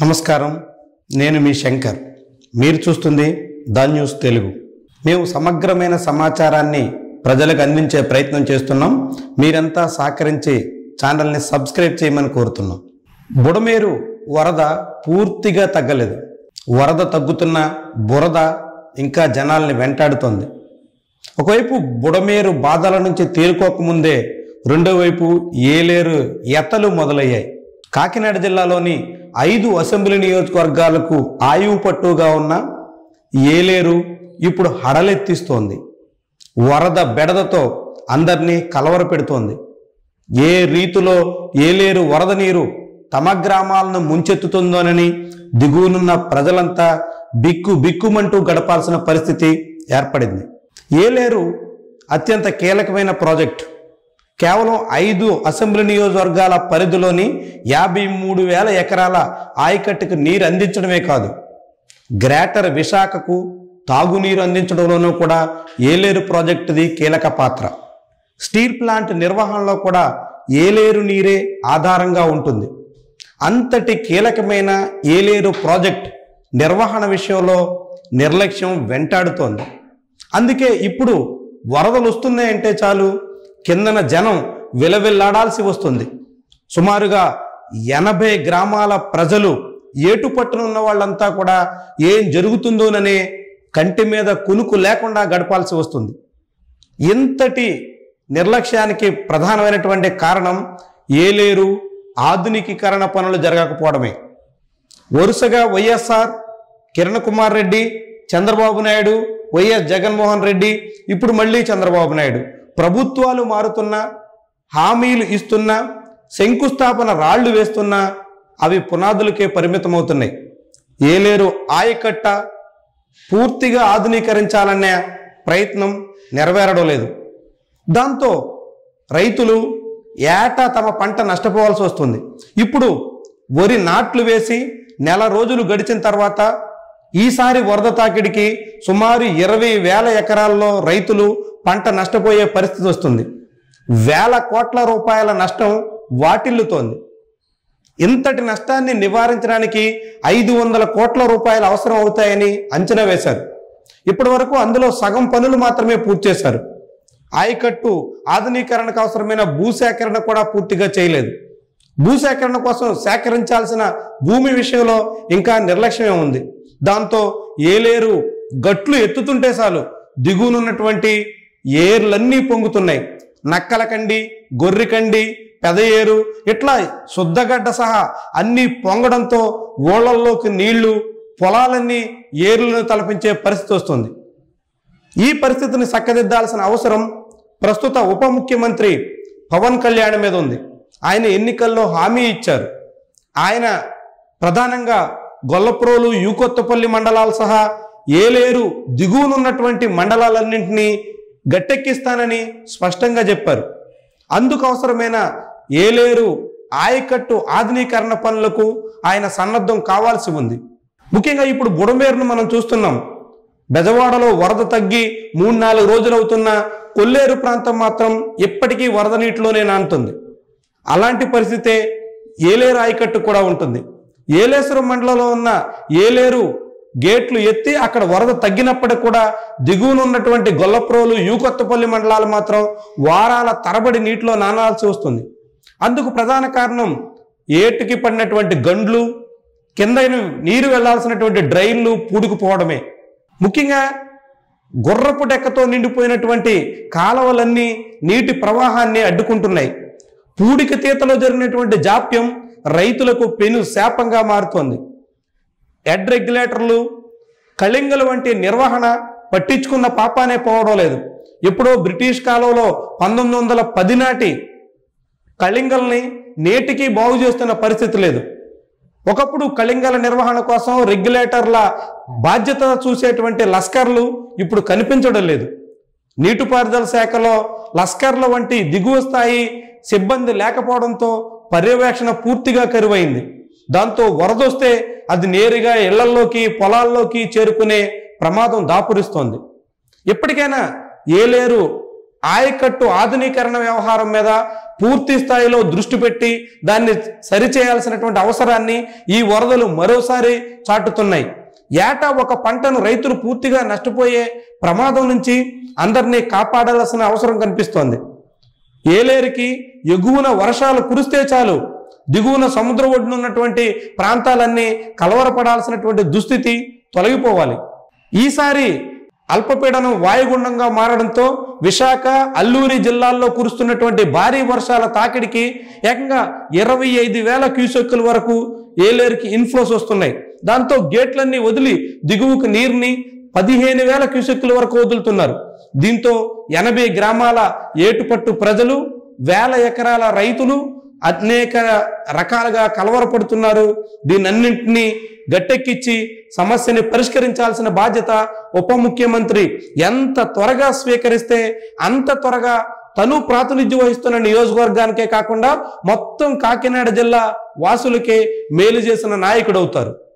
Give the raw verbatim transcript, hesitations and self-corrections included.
నమస్కారం, నేను మీ శంకర్. మీరు చూస్తుంది ద న్యూస్ తెలుగు. మేము సమగ్రమైన సమాచారాన్ని ప్రజలకు అందించే ప్రయత్నం చేస్తున్నాం. మీరంతా సహకరించి ఛానల్ని సబ్స్క్రైబ్ చేయమని కోరుతున్నాం. బుడమేరు వరద పూర్తిగా తగ్గలేదు. వరద తగ్గుతున్న బురద ఇంకా జనాల్ని వెంటాడుతోంది. ఒకవైపు బుడమేరు బాధల నుంచి తేరుకోకముందే రెండో వైపు ఏలేరు ఎత్తలు మొదలయ్యాయి. కాకినాడ జిల్లాలోని ఐదు అసెంబ్లీ నియోజకవర్గాలకు ఆయువు పట్టుగా ఉన్న ఏలేరు ఇప్పుడు హడలెత్తిస్తోంది. వరద బెడదతో అందరినీ కలవరపెడుతోంది. ఏ రీతిలో ఏలేరు వరద నీరు తమ గ్రామాలను ముంచెత్తుతుందోనని దిగువనున్న ప్రజలంతా బిక్కు బిక్కుమంటూ గడపాల్సిన పరిస్థితి ఏర్పడింది. ఏలేరు అత్యంత కీలకమైన ప్రాజెక్టు. కేవలం ఐదు అసెంబ్లీ నియోజకవర్గాల పరిధిలోని యాభై మూడు వేల ఎకరాల ఆయకట్టుకు నీరు అందించడమే కాదు, గ్రేటర్ విశాఖకు తాగునీరు అందించడంలోనూ కూడా ఏలేరు ప్రాజెక్టుది కీలక పాత్ర. స్టీల్ ప్లాంట్ నిర్వహణలో కూడా ఏలేరు నీరే ఆధారంగా ఉంటుంది. అంతటి కీలకమైన ఏలేరు ప్రాజెక్ట్ నిర్వహణ విషయంలో నిర్లక్ష్యం వెంటాడుతోంది. అందుకే ఇప్పుడు వరదలు వస్తున్నాయంటే చాలు కిందన జనం విలవిల్లాడాల్సి వస్తుంది. సుమారుగా ఎనభై గ్రామాల ప్రజలు ఏటుపట్టునున్న వాళ్ళంతా కూడా ఏం జరుగుతుందోననే కంటి మీద కునుకు లేకుండా గడపాల్సి వస్తుంది. ఇంతటి నిర్లక్ష్యానికి ప్రధానమైనటువంటి కారణం ఏలేరు ఆధునికీకరణ పనులు జరగకపోవడమే. వరుసగా వైఎస్ఆర్, కిరణ్ కుమార్ రెడ్డి, చంద్రబాబు నాయుడు, వైఎస్ జగన్మోహన్ రెడ్డి, ఇప్పుడు మళ్ళీ చంద్రబాబు నాయుడు ప్రభుత్వాలు మారుతున్నా, హామీలు ఇస్తున్నా, శంకుస్థాపన రాళ్లు వేస్తున్నా అవి పునాదులకే పరిమితమవుతున్నాయి. ఏలేరు ఆయకట్ట పూర్తిగా ఆధునీకరించాలనే ప్రయత్నం నెరవేరడం లేదు. దాంతో రైతులు ఏటా తమ పంట నష్టపోవాల్సి వస్తుంది. ఇప్పుడు వరి నాట్లు వేసి నెల రోజులు గడిచిన తర్వాత ఈసారి వరద తాకిడికి సుమారు ఇరవై వేల ఎకరాల్లో రైతులు పంట నష్టపోయే పరిస్థితి వస్తుంది. వేల కోట్ల రూపాయల నష్టం వాటిల్లుతోంది. ఇంతటి నష్టాన్ని నివారించడానికి ఐదు వందల కోట్ల రూపాయలు అవసరం అవుతాయని అంచనా వేశారు. ఇప్పటి వరకు అందులో సగం పనులు మాత్రమే పూర్తి చేశారు. ఆయకట్టు ఆధునీకరణకు అవసరమైన భూసేకరణ కూడా పూర్తిగా చేయలేదు. భూసేకరణ కోసం సేకరించాల్సిన భూమి విషయంలో ఇంకా నిర్లక్ష్యమే ఉంది. దాంతో ఏలేరు గట్లు ఎత్తుతుంటే చాలు దిగువనున్నటువంటి ఏర్లన్నీ పొంగుతున్నాయి. నక్కలకండి, గొర్రెకండి, పెద ఏరు, ఇట్లా శుద్ధగడ్డ సహా అన్నీ పొంగడంతో ఓళ్లల్లోకి నీళ్లు, పొలాలన్నీ ఏర్లను తలపించే పరిస్థితి వస్తుంది. ఈ పరిస్థితిని చక్కదిద్దాల్సిన అవసరం ప్రస్తుత ఉప ముఖ్యమంత్రి పవన్ కళ్యాణ్ మీద ఉంది. ఆయన ఎన్నికల్లో హామీ ఇచ్చారు. ఆయన ప్రధానంగా గొల్లప్రోలు, యూకొత్తపల్లి మండలాలు సహా ఏలేరు దిగువనున్నటువంటి మండలాలన్నింటినీ గట్టెక్కిస్తానని స్పష్టంగా చెప్పారు. అందుకు అవసరమైన ఏలేరు ఆయకట్టు ఆధునీకరణ పనులకు ఆయన సన్నద్ధం కావాల్సి ఉంది. ముఖ్యంగా ఇప్పుడు బుడమేరును మనం చూస్తున్నాం. బెజవాడలో వరద తగ్గి మూడు నాలుగు రోజులు అవుతున్న కొల్లేరు ప్రాంతం మాత్రం ఇప్పటికీ వరద నీటిలోనే నానుతుంది. అలాంటి పరిస్థితే ఏలేరు ఆయకట్టు కూడా ఉంటుంది. ఏలేశ్వరం మండలంలో ఉన్న ఏలేరు గేట్లు ఎత్తి అక్కడ వరద తగ్గినప్పటికి కూడా దిగువన ఉన్నటువంటి గొల్లప్రోలు, యూకొత్తపల్లి మండలాలు మాత్రం వారాల తరబడి నీటిలో నానాల్సి వస్తుంది. అందుకు ప్రధాన కారణం ఏటుకి పడినటువంటి గండ్లు, కింద నీరు వెళ్లాల్సినటువంటి డ్రైన్లు పూడుకుపోవడమే. ముఖ్యంగా గుర్రపు డెక్కతో నిండిపోయినటువంటి కాలువలన్నీ నీటి ప్రవాహాన్ని అడ్డుకుంటున్నాయి. పూడిక తీతలో జరిగినటువంటి జాప్యం రైతులకు పెను శాపంగా మారుతోంది. హెడ్ రెగ్యులేటర్లు, కళింగలు వంటి నిర్వహణ పట్టించుకున్న పాపానే పోవడం లేదు. ఎప్పుడో బ్రిటిష్ కాలంలో పంతొమ్మిది వందల పది నాటి కళింగల్ని నేటికి బాగు చేస్తున్న పరిస్థితి లేదు. ఒకప్పుడు కళింగల నిర్వహణ కోసం రెగ్యులేటర్ల బాధ్యత చూసేటువంటి లస్కర్లు ఇప్పుడు కనిపించడం లేదు. నీటిపారుదల శాఖలో లస్కర్ల వంటి దిగువ స్థాయి సిబ్బంది లేకపోవడంతో పర్యవేక్షణ పూర్తిగా కరువైంది. దాంతో వరదొస్తే అది నేరుగా ఇళ్లల్లోకి, పొలాల్లోకి చేరుకునే ప్రమాదం దాపురిస్తోంది. ఎప్పటికైనా ఏలేరు ఆయకట్టు ఆధునీకరణ వ్యవహారం మీద పూర్తి స్థాయిలో దృష్టి పెట్టి దాన్ని సరిచేయాల్సినటువంటి అవసరాన్ని ఈ వరదలు మరోసారి చాటుతున్నాయి. ఏటా ఒక పంటను రైతులు పూర్తిగా నష్టపోయే ప్రమాదం నుంచి అందరినీ కాపాడాల్సిన అవసరం కనిపిస్తోంది. ఏలేరికి ఎగువన వర్షాలు కురిస్తే చాలు దిగువన సముద్ర ఒడ్డున ఉన్నటువంటి ప్రాంతాలన్నీ కలవరపడాల్సినటువంటి దుస్థితి తొలగిపోవాలి. ఈసారి అల్పపీడనం వాయుగుండంగా మారడంతో విశాఖ, అల్లూరి జిల్లాల్లో కురుస్తున్నటువంటి భారీ వర్షాల తాకిడికి ఏకంగా ఇరవై ఐదు వేల క్యూసెక్కుల వరకు ఏలేరుకి ఇన్ఫ్లోస్ వస్తున్నాయి. దాంతో గేట్లన్నీ వదిలి దిగువకు నీరుని పదిహేను వేల క్యూసెక్కుల వరకు వదులుతున్నారు. దీంతో ఎనభై గ్రామాల ఏటుపట్టు ప్రజలు, వేల ఎకరాల రైతులు అనేక రకాలుగా కలవరపడుతున్నారు. దీనన్నింటినీ గట్టెక్కించి సమస్యని పరిష్కరించాల్సిన బాధ్యత ఉప ముఖ్యమంత్రి ఎంత త్వరగా స్వీకరిస్తే అంత త్వరగా తను ప్రాతినిధ్యం వహిస్తున్న నియోజకవర్గానికే కాకుండా మొత్తం కాకినాడ జిల్లా వాసులకే మేలు చేసిన నాయకుడు అవుతారు.